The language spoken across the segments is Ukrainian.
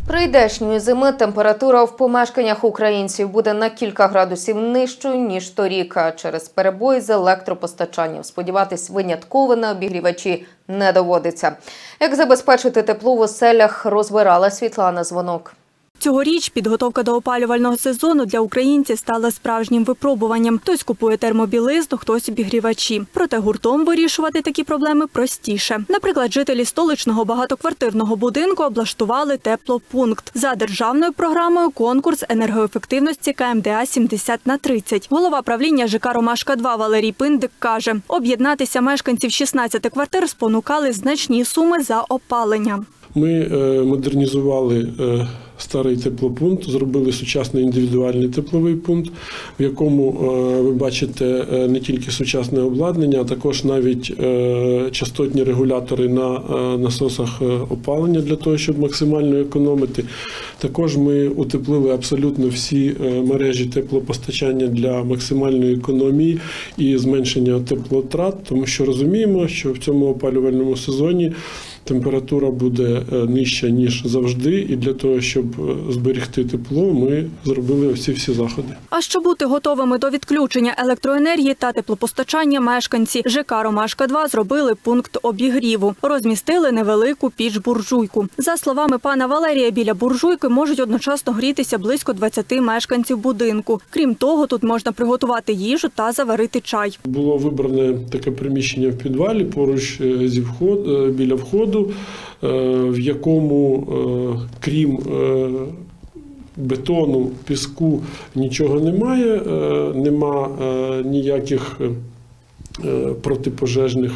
Прийдешньої зими температура в помешканнях українців буде на кілька градусів нижчою, ніж торік. А через перебої з електропостачанням сподіватись винятково на обігрівачі не доводиться. Як забезпечити тепло в оселях, розбирала Світлана Звонок. Цьогоріч підготовка до опалювального сезону для українців стала справжнім випробуванням. Хтось купує термобілизну, хтось обігрівачі. Проте гуртом вирішувати такі проблеми простіше. Наприклад, жителі столичного багатоквартирного будинку облаштували теплопункт. За державною програмою «Конкурс енергоефективності КМДА 70/30». Голова правління ЖК «Ромашка-2» Валерій Пиндик каже, об'єднатися мешканців 16 квартир спонукали значні суми за опалення. Ми модернізували старий теплопункт, зробили сучасний індивідуальний тепловий пункт, в якому ви бачите не тільки сучасне обладнання, а також навіть частотні регулятори на насосах опалення для того, щоб максимально економити. Також ми утеплили абсолютно всі мережі теплопостачання для максимальної економії і зменшення теплотрат, тому що розуміємо, що в цьому опалювальному сезоні температура буде нижча, ніж завжди, і для того, щоб зберегти тепло, ми зробили всі заходи. А щоб бути готовими до відключення електроенергії та теплопостачання, мешканці ЖК «Ромашка-2» зробили пункт обігріву. Розмістили невелику піч-буржуйку. За словами пана Валерія, біля буржуйки можуть одночасно грітися близько 20 мешканців будинку. Крім того, тут можна приготувати їжу та заварити чай. Було вибране таке приміщення в підвалі, поруч біля входу, в якому, крім бетону, піску, нічого немає, нема ніяких протипожежних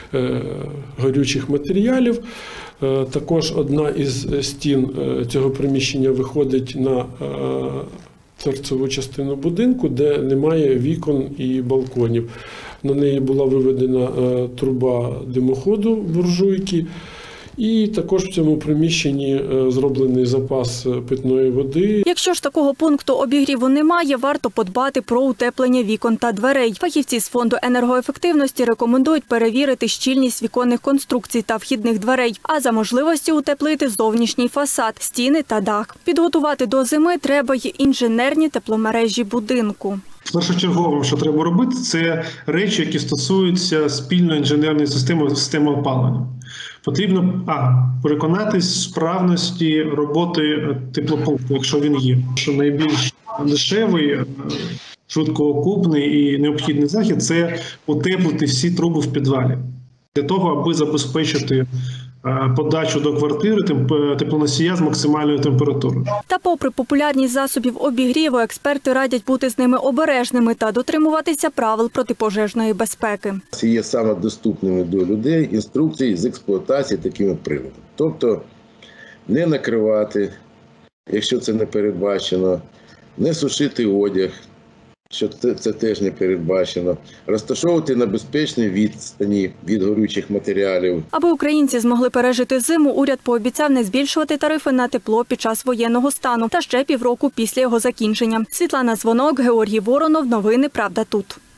горючих матеріалів. Також одна із стін цього приміщення виходить на торцеву частину будинку, де немає вікон і балконів. На неї була виведена труба димоходу буржуйки. І також в цьому приміщенні зроблений запас питної води. Якщо ж такого пункту обігріву немає, варто подбати про утеплення вікон та дверей. Фахівці з Фонду енергоефективності рекомендують перевірити щільність віконних конструкцій та вхідних дверей, а за можливості утеплити зовнішній фасад, стіни та дах. Підготувати до зими треба й інженерні тепломережі будинку. Першочерговим, що треба робити, це речі, які стосуються спільної інженерної системи опалення. Потрібно переконатись в справності роботи теплопункту, якщо він є. Що найбільш дешевий, швидкоокупний і необхідний захід – це утеплити всі труби в підвалі. Для того, аби забезпечити подачу до квартири теплоносія з максимальною температурою. Та попри популярність засобів обігріву, експерти радять бути з ними обережними та дотримуватися правил протипожежної безпеки. Є саме доступними до людей інструкції з експлуатації такими приладами. Тобто не накривати, якщо це не передбачено, не сушити одяг, що це теж не передбачено, розташовувати на безпечній відстані від горючих матеріалів. Аби українці змогли пережити зиму, уряд пообіцяв не збільшувати тарифи на тепло під час воєнного стану та ще півроку після його закінчення. Світлана Звонок, Георгій Воронов. Новини «Правда тут».